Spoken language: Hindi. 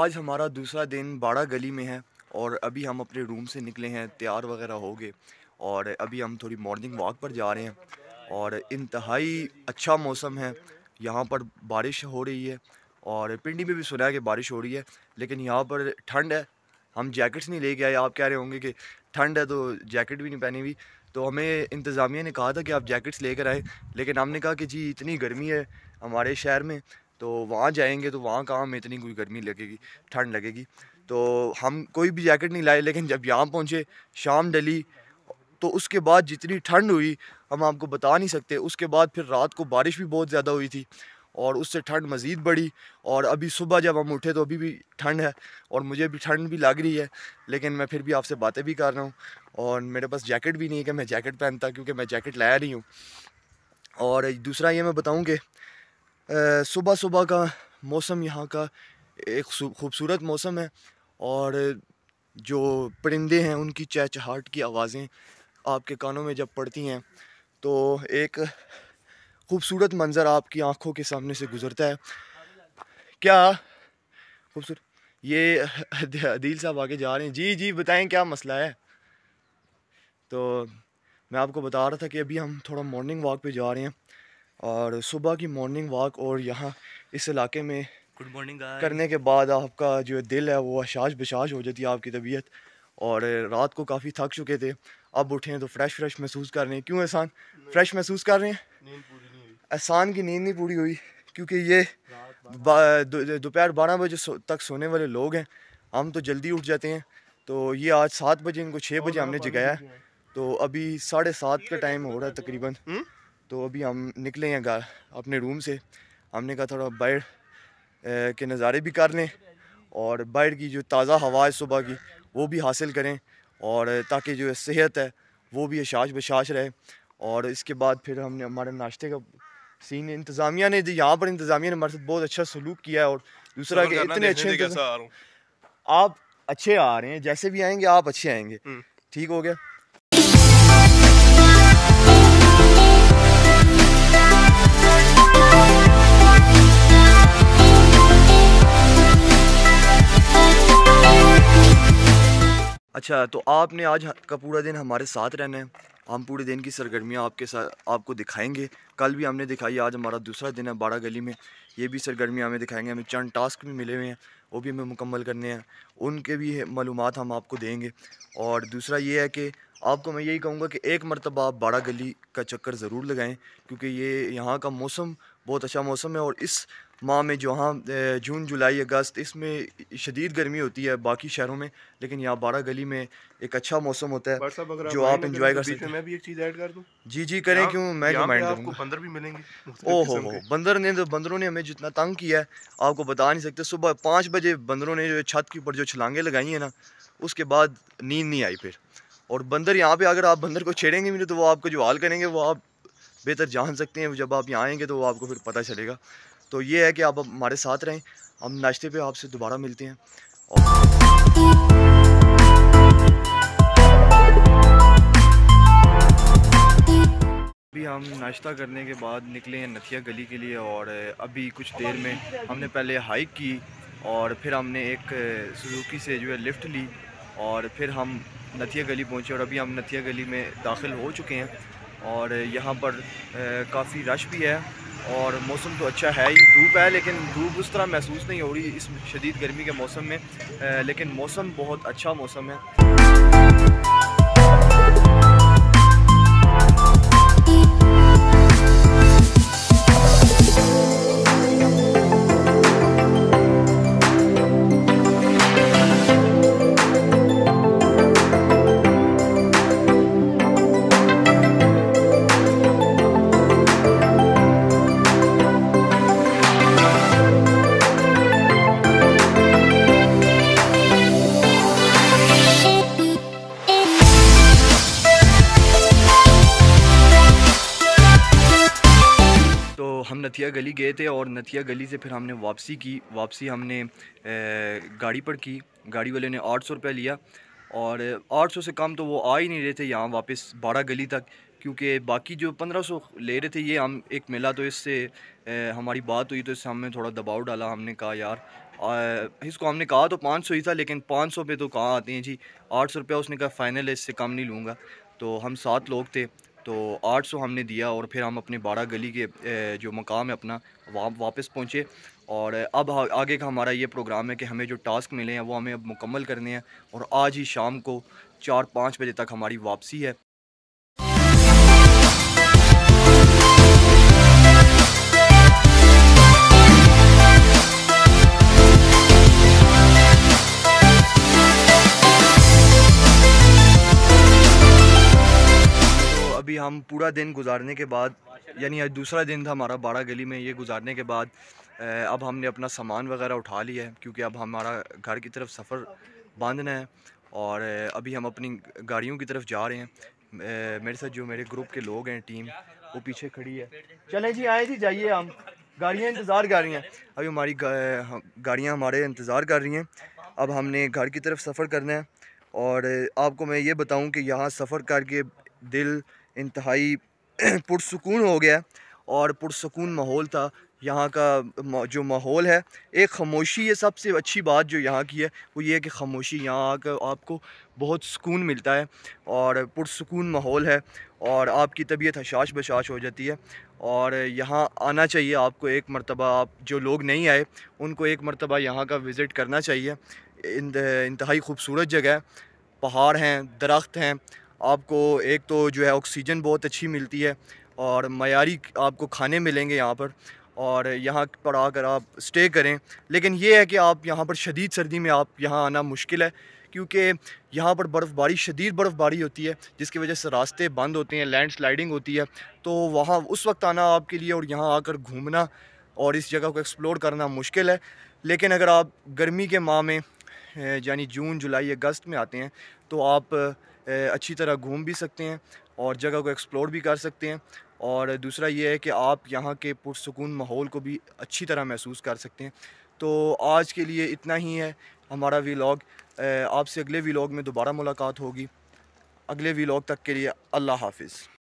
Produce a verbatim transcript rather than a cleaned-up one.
आज हमारा दूसरा दिन बाड़ा गली में है और अभी हम अपने रूम से निकले हैं, तैयार वगैरह हो गए और अभी हम थोड़ी मॉर्निंग वॉक पर जा रहे हैं। और इंतहाई अच्छा मौसम है, यहाँ पर बारिश हो रही है और पिंडी में भी सुना है कि बारिश हो रही है, लेकिन यहाँ पर ठंड है। हम जैकेट्स नहीं लेके आए। आप कह रहे होंगे कि ठंड है तो जैकेट भी नहीं पहनी हुई, तो हमें इंतज़ामिया ने कहा था कि आप जैकेट्स लेकर आए, लेकिन हमने कहा कि जी इतनी गर्मी है हमारे शहर में, तो वहाँ जाएंगे तो वहाँ कहाँ हमें इतनी कोई गर्मी लगेगी, ठंड लगेगी, तो हम कोई भी जैकेट नहीं लाए। लेकिन जब यहाँ पहुँचे, शाम डली, तो उसके बाद जितनी ठंड हुई हम आपको बता नहीं सकते। उसके बाद फिर रात को बारिश भी बहुत ज़्यादा हुई थी और उससे ठंड मज़ीद बढ़ी। और अभी सुबह जब हम उठे तो अभी भी ठंड है और मुझे भी ठंड भी लग रही है, लेकिन मैं फिर भी आपसे बातें भी कर रहा हूँ और मेरे पास जैकेट भी नहीं है कि मैं जैकेट पहनता, क्योंकि मैं जैकेट लाया नहीं हूँ। और दूसरा ये मैं बताऊँ कि सुबह सुबह का मौसम यहाँ का एक खूबसूरत मौसम है और जो परिंदे हैं उनकी चहचहाट की आवाज़ें आपके कानों में जब पड़ती हैं तो एक खूबसूरत मंज़र आपकी आंखों के सामने से गुज़रता है। क्या खूबसूरत। ये अदील साहब आगे जा रहे हैं। जी जी बताएं क्या मसला है। तो मैं आपको बता रहा था कि अभी हम थोड़ा मॉर्निंग वॉक पे जा रहे हैं और सुबह की मॉर्निंग वॉक और यहाँ इस इलाके में गुड मॉर्निंग करने के बाद आपका जो दिल है वो अशाश बशाश हो जाती है, आपकी तबीयत। और रात को काफ़ी थक चुके थे, अब उठे हैं तो फ्रेश फ्रेश महसूस कर रहे हैं। क्यों एहसान, फ्रेश महसूस कर रहे हैं? नींद पूरी नहीं हुई। एहसान की नींद नहीं पूरी हुई क्योंकि ये दोपहर बारह बजे सो, तक सोने वाले लोग हैं। हम तो जल्दी उठ जाते हैं, तो ये आज सात बजे इनको छः बजे हमने जगाया है, तो अभी साढ़े सात का टाइम हो रहा है तकरीबन। तो अभी हम निकले हैं घर अपने रूम से। हमने कहा थोड़ा बाहर के नज़ारे भी कर लें और बाहर की जो ताज़ा हवा है सुबह की वो भी हासिल करें, और ताकि जो सेहत है वो भी अशाश बशाश रहे। और इसके बाद फिर हमने हमारे नाश्ते का सीन इंतज़ामिया ने, यहाँ पर इंतज़ामिया ने हमारे साथ बहुत अच्छा सलूक किया है। और दूसरा कि इतने अच्छे आप अच्छे आ रहे हैं, जैसे भी आएंगे आप अच्छे आएंगे। ठीक हो गया। अच्छा, तो आपने आज का पूरा दिन हमारे साथ रहना है। हम पूरे दिन की सरगर्मियाँ आपके साथ आपको दिखाएंगे। कल भी हमने दिखाई, आज हमारा दूसरा दिन है बाड़ा गली में, ये भी सरगर्मियाँ हमें दिखाएंगे। हमें चंद टास्क भी मिले हुए हैं, वो भी हमें मुकम्मल करने हैं, उनके भी मालूमात हम आपको देंगे। और दूसरा ये है कि आपको मैं यही कहूँगा कि एक मरतबा आप बाड़ा गली का चक्कर ज़रूर लगाएं, क्योंकि ये यहाँ का मौसम बहुत अच्छा मौसम है। और इस माह में जो हाँ जून जुलाई अगस्त, इसमें शदीद गर्मी होती है बाकी शहरों में, लेकिन यहाँ बाड़ा गली में एक अच्छा मौसम होता है जो आप इंजॉय कर सकते हैं। मैं भी एक चीज़ ऐड कर दूं? जी जी करें, क्यों, मैं कमेंट आपको बंदर भी मिलेंगे। ओहो हो, बंदर ने तो बंदरों ने हमें जितना तंग किया है आपको बता नहीं सकते। सुबह पाँच बजे बंदरों ने जो छत के ऊपर जो छलांगे लगाई हैं ना, उसके बाद नींद नहीं आई फिर। और बंदर यहाँ पे, अगर आप बंदर को छेड़ेंगे भी नहीं तो वो आपको जो हाल करेंगे वो आप बेहतर जान सकते हैं। जब आप यहाँ आएंगे तो वो आपको फिर पता चलेगा। तो ये है कि आप हमारे साथ रहें। हम नाश्ते पे आपसे दोबारा मिलते हैं। अभी हम नाश्ता करने के बाद निकले हैं नथिया गली के लिए, और अभी कुछ देर में हमने पहले हाइक की और फिर हमने एक सुजुकी से जो है लिफ्ट ली और फिर हम नथिया गली पहुँचे। और अभी हम नथिया गली में दाखिल हो चुके हैं और यहाँ पर काफ़ी रश भी है और मौसम तो अच्छा है ही। धूप है लेकिन धूप उस तरह महसूस नहीं हो रही इस शदीद गर्मी के मौसम में, लेकिन मौसम बहुत अच्छा मौसम है। हम नथिया गली गए थे और नथिया गली से फिर हमने वापसी की। वापसी हमने गाड़ी पर की। गाड़ी वाले ने आठ सौ रुपये लिया और आठ सौ से कम तो वो आ ही नहीं रहे थे यहाँ वापस बाड़ा गली तक, क्योंकि बाकी जो पंद्रह सौ ले रहे थे ये हम एक मिला तो इससे ए, हमारी बात हुई तो इससे हमने थोड़ा दबाव डाला। हमने कहा यार आ, इसको हमने कहा तो पाँच सौ ही था, लेकिन पाँच सौ पे तो कहाँ आते हैं जी, आठ सौ रुपया उसने कहा फ़ाइनल है, इससे कम नहीं लूँगा। तो हम सात लोग थे तो आठ सौ हमने दिया और फिर हम अपने बाड़ा गली के ए, जो मकाम है अपना वहाँ वापस पहुँचे। और अब आ- आगे का हमारा ये प्रोग्राम है कि हमें जो टास्क मिले हैं वो हमें अब मुकम्मल करने हैं और आज ही शाम को चार पाँच बजे तक हमारी वापसी है। तो अभी हम पूरा दिन गुजारने के बाद, यानी आज दूसरा दिन था हमारा बाड़ा गली में, ये गुजारने के बाद अ, अब हमने अपना सामान वगैरह उठा लिया है क्योंकि अब हमारा घर की तरफ सफ़र बांधना है। और अ, अभी हम अपनी गाड़ियों की तरफ जा रहे हैं। अ, मेरे साथ जो मेरे ग्रुप के लोग हैं, टीम, वो पीछे खड़ी है। चलें जी, आए जी, जाइए, हम गाड़ियाँ इंतज़ार कर रही हैं। अभी हमारी गा, गाड़ियाँ हमारे इंतज़ार कर रही हैं। अब हमने घर की तरफ सफ़र करना है। और अ, आपको मैं ये बताऊं कि यहाँ सफ़र करके दिल इंतहाई पुरसुकून हो गया और पुरसुकून माहौल था। यहाँ का म- जो माहौल है, एक ख़ामोशी है। सबसे अच्छी बात जो यहाँ की है वो ये है कि ख़ामोशी, यहाँ आकर आपको बहुत सुकून मिलता है और पुरसुकून माहौल है और आपकी तबीयत हशाश बशाश हो जाती है। और यहाँ आना चाहिए आपको एक मरतबा। आप जो लोग नहीं आए उनको एक मरतबा यहाँ का विज़िट करना चाहिए। इंत इंतहाई खूबसूरत जगह है, पहाड़ हैं, दरख्त हैं। आपको एक तो जो है ऑक्सीजन बहुत अच्छी मिलती है और मयारी आपको खाने मिलेंगे यहाँ पर। और यहाँ पर आकर आप स्टे करें। लेकिन ये है कि आप यहाँ पर शदीद सर्दी में आप यहाँ आना मुश्किल है क्योंकि यहाँ पर बर्फ़बारी, शदीद बर्फ़बारी होती है जिसकी वजह से रास्ते बंद होते हैं, लैंड स्लाइडिंग होती है। तो वहाँ उस वक्त आना आपके लिए और यहाँ आकर घूमना और इस जगह को एक्सप्लोर करना मुश्किल है। लेकिन अगर आप गर्मी के माह में यानी जून, जुलाई, अगस्त में आते हैं तो आप अ, अच्छी तरह घूम भी सकते हैं और जगह को एक्सप्लोर भी कर सकते हैं। और दूसरा ये है कि आप यहाँ के पुरसुकून माहौल को भी अच्छी तरह महसूस कर सकते हैं। तो आज के लिए इतना ही है हमारा व्लॉग। आपसे अगले व्लॉग में दोबारा मुलाकात होगी। अगले व्लॉग तक के लिए अल्लाह हाफ़िज़।